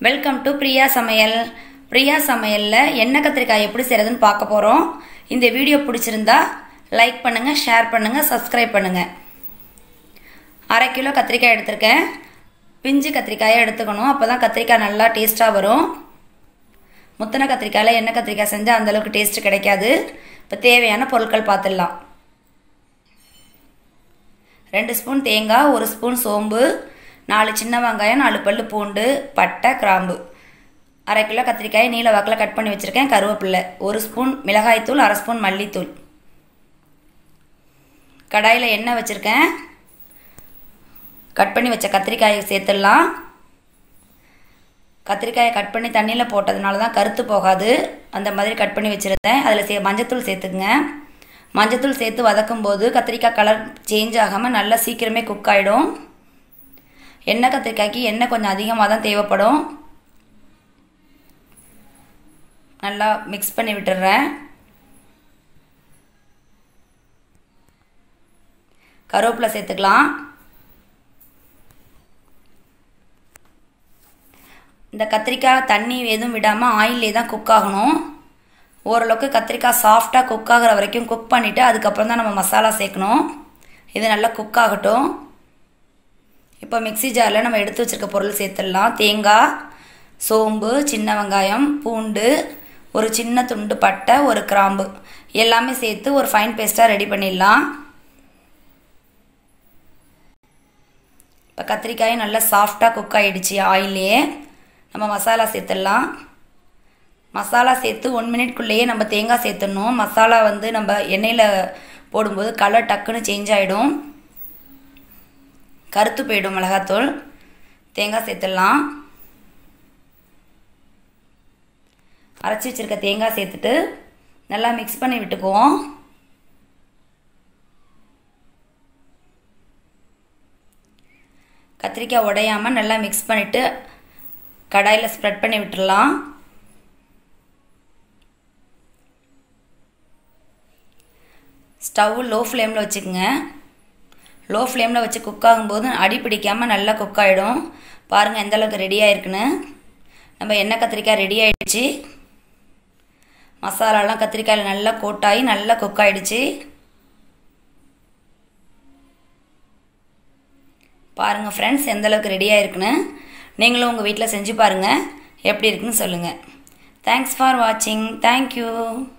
Welcome to Priya சமையல். பிரியா சமையலில் எண்ணெய் கத்திரிக்காய் எப்படி செய்கிறதுன்னு பார்க்க போகிறோம். இந்த வீடியோ பிடிச்சிருந்தா லைக் பண்ணுங்கள், ஷேர் பண்ணுங்கள், சப்ஸ்கிரைப் பண்ணுங்கள். 1/2 கிலோ கத்திரிக்காய் எடுத்திருக்கேன். பிஞ்சு கத்திரிக்காயை எடுத்துக்கணும், அப்போ தான் கத்திரிக்காய் நல்லா டேஸ்ட்டாக வரும். முத்தின கத்திரிக்காயில் எண்ணெய் கத்திரிக்காய் செஞ்சால் அந்தளவுக்கு டேஸ்ட்டு கிடைக்காது. இப்போ தேவையான பொருட்கள் பார்த்துடலாம். 2 ஸ்பூன் தேங்காய், 1 ஸ்பூன் சோம்பு, 4 சின்ன வெங்காயம், 4 பல்லு பூண்டு, பட்டை, கிராம்பு, 1/2 கிலோ கத்திரிக்காயை நீல வாக்கில் கட் பண்ணி வச்சுருக்கேன். கருவேப்பிலை, 1 ஸ்பூன் மிளகாய்த்தூள், 1/2 ஸ்பூன் மல்லித்தூள். கடாயில் எண்ணெய் வச்சுருக்கேன். கட் பண்ணி வச்ச கத்திரிக்காயை சேர்த்துடலாம். கத்திரிக்காயை கட் பண்ணி தண்ணியில் போட்டதுனால தான் கருத்து போகாது. அந்த மாதிரி கட் பண்ணி வச்சுருந்தேன். அதில் மஞ்சத்தூள் சேர்த்துக்குங்க. மஞ்சத்தூள் சேர்த்து வதக்கும் போது கத்திரிக்காய் கலர் சேஞ்ச் ஆகாமல் நல்லா சீக்கிரமே குக் ஆகிடும். எண்ணெய் கத்திரிக்காய்க்கு எண்ணெய் கொஞ்சம் அதிகமாக தான் தேவைப்படும். நல்லா மிக்ஸ் பண்ணி விட்டுடுறேன். கருவேப்பிலை சேர்த்துக்கலாம். இந்த கத்திரிக்காய் தண்ணி எதுவும் விடாமல் ஆயிலே தான் குக் ஆகணும். ஓரளவுக்கு கத்திரிக்காய் சாஃப்டாக குக் ஆகிற வரைக்கும் குக் பண்ணிவிட்டு அதுக்கப்புறம் தான் நம்ம மசாலா சேர்க்கணும். இது நல்லா குக் ஆகட்டும். இப்போ மிக்ஸி ஜாரில் நம்ம எடுத்து வச்சுருக்க பொருள் சேர்த்துடலாம். தேங்காய், சோம்பு, சின்ன வெங்காயம், பூண்டு, ஒரு சின்ன துண்டு பட்டை, ஒரு கிராம்பு எல்லாமே சேர்த்து ஒரு ஃபைன் பேஸ்ட்டாக ரெடி பண்ணிடலாம். இப்போ கத்திரிக்காய் நல்லா சாஃப்டாக குக் ஆகிடுச்சு. ஆயிலே நம்ம மசாலா சேர்த்துடலாம். மசாலா சேர்த்து 1 மினிட்குள்ளேயே நம்ம தேங்காய் சேர்த்துடணும். மசாலா நம்ம எண்ணெயில் போடும்போது கலர் டக்குன்னு சேஞ்ச் ஆகிடும், கருத்து போயிடும் மிளகாத்தூள். தேங்காய் சேர்த்துடலாம். அரைச்சி வச்சுருக்க தேங்காய் சேர்த்துட்டு நல்லா மிக்ஸ் பண்ணி விட்டுக்குவோம். கத்திரிக்காய் உடையாமல் நல்லா மிக்ஸ் பண்ணிவிட்டு கடாயில் ஸ்ப்ரெட் பண்ணி விட்டுடலாம். ஸ்டவ் லோ ஃப்ளேமில் வச்சுக்கோங்க. லோ ஃப்ளேமில் வச்சு குக் ஆகும்போது அடி பிடிக்காமல் நல்லா குக் ஆகிடும். பாருங்கள் எந்த அளவுக்கு ரெடி ஆகிருக்குன்னு. நம்ம எண்ணெய் கத்திரிக்காய் ரெடி ஆகிடுச்சு. மசாலாலாம் கத்திரிக்காயில் நல்லா கோட்டாகி நல்லா குக் ஆகிடுச்சு. பாருங்கள் ஃப்ரெண்ட்ஸ் எந்த அளவுக்கு ரெடி ஆகிருக்குன்னு. நீங்களும் உங்கள் வீட்டில் செஞ்சு பாருங்கள், எப்படி இருக்குன்னு சொல்லுங்கள். தேங்க்ஸ் ஃபார் வாட்சிங். தேங்க்யூ.